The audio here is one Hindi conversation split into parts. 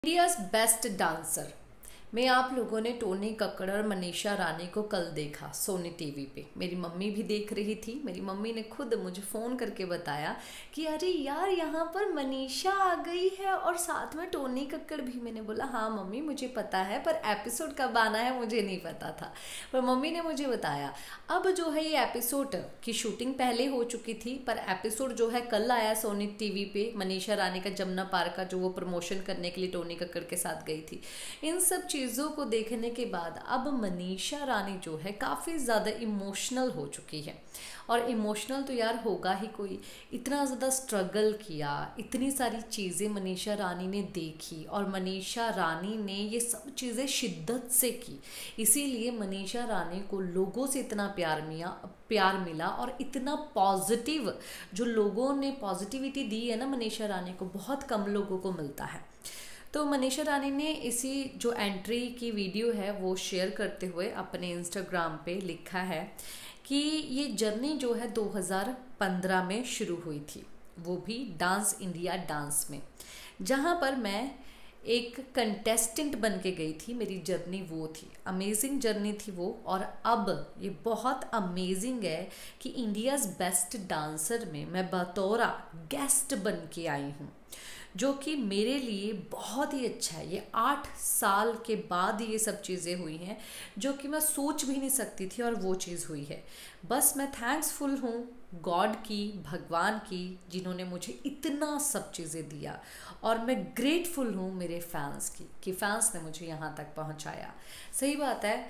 इंडियाज बेस्ट डांसर में आप लोगों ने टोनी कक्कड़ और मनीषा रानी को कल देखा सोनी टीवी पे। मेरी मम्मी भी देख रही थी। मेरी मम्मी ने खुद मुझे फ़ोन करके बताया कि अरे यार यहाँ पर मनीषा आ गई है और साथ में टोनी कक्कड़ भी। मैंने बोला हाँ मम्मी मुझे पता है, पर एपिसोड कब आना है मुझे नहीं पता था, पर मम्मी ने मुझे बताया। अब जो है ये एपिसोड की शूटिंग पहले हो चुकी थी, पर एपिसोड जो है कल आया सोनी टीवी पे। मनीषा रानी का जमुना पार्क का जो वो प्रमोशन करने के लिए टोनी कक्कड़ के साथ गई थी। इन सब चीज़ों को देखने के बाद अब मनीषा रानी जो है काफ़ी ज़्यादा इमोशनल हो चुकी है। और इमोशनल तो यार होगा ही कोई, इतना ज़्यादा स्ट्रगल किया, इतनी सारी चीज़ें मनीषा रानी ने देखी और मनीषा रानी ने ये सब चीज़ें शिद्दत से की। इसीलिए मनीषा रानी को लोगों से इतना प्यार मिला और इतना पॉजिटिव जो लोगों ने पॉजिटिविटी दी है ना मनीषा रानी को, बहुत कम लोगों को मिलता है। तो मनीषा रानी ने इसी जो एंट्री की वीडियो है वो शेयर करते हुए अपने इंस्टाग्राम पे लिखा है कि ये जर्नी जो है 2015 में शुरू हुई थी, वो भी डांस इंडिया डांस में, जहाँ पर मैं एक कंटेस्टेंट बन के गई थी। मेरी जर्नी वो थी, अमेजिंग जर्नी थी वो। और अब ये बहुत अमेजिंग है कि इंडियाज़ बेस्ट डांसर में मैं बतौर गेस्ट बन के आई हूँ, जो कि मेरे लिए बहुत ही अच्छा है। ये 8 साल के बाद ये सब चीज़ें हुई हैं जो कि मैं सोच भी नहीं सकती थी, और वो चीज़ हुई है। बस मैं थैंक्सफुल हूँ गॉड की, भगवान की, जिन्होंने मुझे इतना सब चीज़ें दिया। और मैं ग्रेटफुल हूँ मेरे फैंस की कि फैंस ने मुझे यहाँ तक पहुँचाया। सही बात है,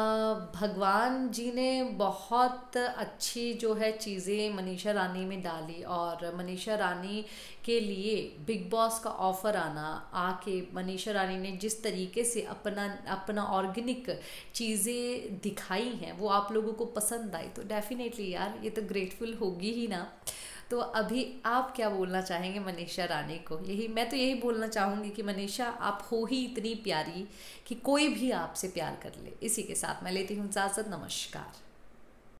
भगवान जी ने बहुत अच्छी जो है चीज़ें मनीषा रानी में डाली, और मनीषा रानी के लिए बिग बॉस का ऑफ़र आना, आके मनीषा रानी ने जिस तरीके से अपना ऑर्गेनिक चीज़ें दिखाई हैं वो आप लोगों को पसंद आई, तो डेफिनेटली यार ये तो ग्रेटफुल होगी ही ना। तो अभी आप क्या बोलना चाहेंगे मनीषा रानी को? मैं तो यही बोलना चाहूँगी कि मनीषा आप हो ही इतनी प्यारी कि कोई भी आपसे प्यार कर ले। इसी के साथ मैं लेती हूँ इजाज़त। नमस्कार।